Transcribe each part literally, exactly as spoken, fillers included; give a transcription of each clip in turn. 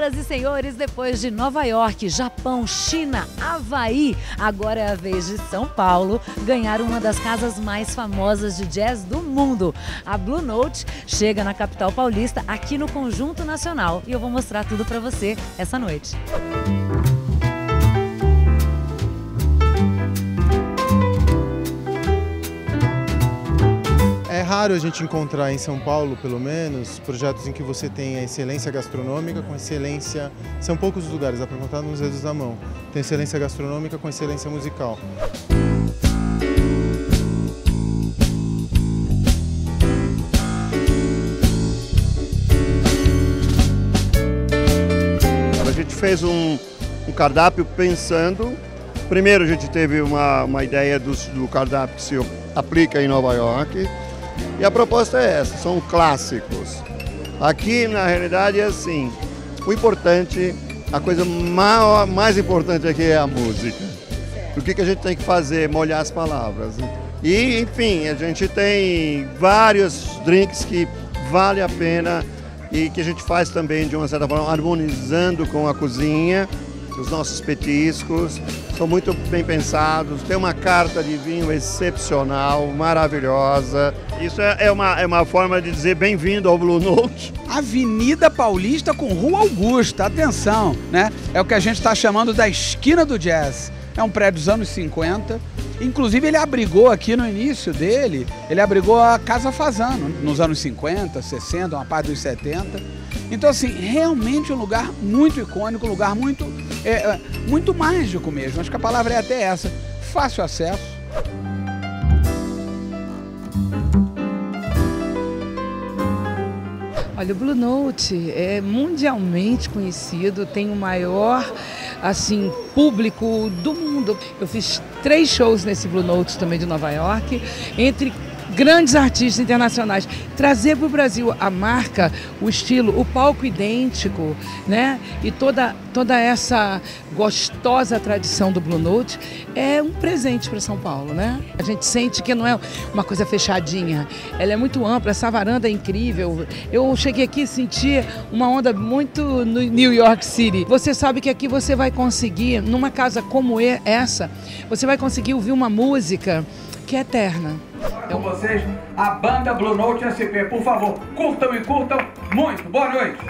Senhoras e senhores, depois de Nova York, Japão, China, Havaí, agora é a vez de São Paulo ganhar uma das casas mais famosas de jazz do mundo. A Blue Note chega na capital paulista, aqui no Conjunto Nacional, e eu vou mostrar tudo para você essa noite. É raro a gente encontrar em São Paulo, pelo menos, projetos em que você tem a excelência gastronômica com excelência... São poucos os lugares, dá para contar nos dedos da mão. Tem excelência gastronômica com excelência musical. A gente fez um, um cardápio pensando... Primeiro a gente teve uma, uma ideia do, do cardápio que se aplica em Nova York. E a proposta é essa, são clássicos. Aqui, na realidade, é assim, o importante, a coisa maior, mais importante aqui é a música. O que, que a gente tem que fazer? Molhar as palavras. E, enfim, a gente tem vários drinks que vale a pena e que a gente faz também, de uma certa forma, harmonizando com a cozinha. Os nossos petiscos são muito bem pensados, tem uma carta de vinho excepcional, maravilhosa. Isso é uma, é uma forma de dizer bem-vindo ao Blue Note. Avenida Paulista com Rua Augusta, atenção, né? É o que a gente está chamando da esquina do jazz. É um prédio dos anos cinquenta. Inclusive ele abrigou aqui no início dele, ele abrigou a Casa Fazano, nos anos cinquenta, sessenta, uma parte dos setenta. Então assim, realmente um lugar muito icônico, um lugar muito, é, muito mágico mesmo. Acho que a palavra é até essa, fácil acesso. Olha, o Blue Note é mundialmente conhecido, tem o maior assim, público do mundo. Eu fiz três shows nesse Blue Note também de Nova York, entre grandes artistas internacionais. Trazer para o Brasil a marca, o estilo, o palco idêntico, né? E toda, toda essa gostosa tradição do Blue Note é um presente para São Paulo, né? A gente sente que não é uma coisa fechadinha, ela é muito ampla, essa varanda é incrível. Eu cheguei aqui e senti uma onda muito no New York City. Você sabe que aqui você vai conseguir, numa casa como essa, você vai conseguir ouvir uma música que é eterna. Com vocês, a banda Blue Note S P, por favor, curtam e curtam muito. Boa noite!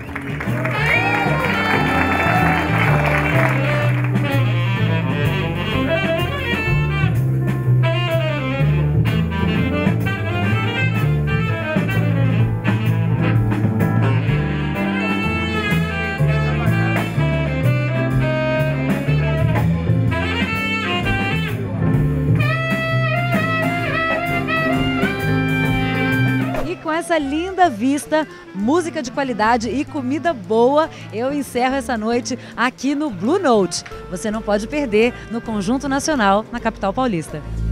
Com essa linda vista, música de qualidade e comida boa, eu encerro essa noite aqui no Blue Note. Você não pode perder no Conjunto Nacional, na capital paulista.